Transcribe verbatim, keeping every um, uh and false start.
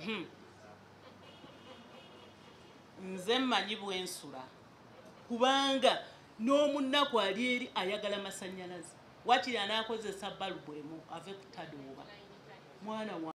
nze mmanyi bwensula kubanga n'omunaku ali eri ayagala masannyalaze wakiri anaakozesa balubu emu ave kutadooba mwana wa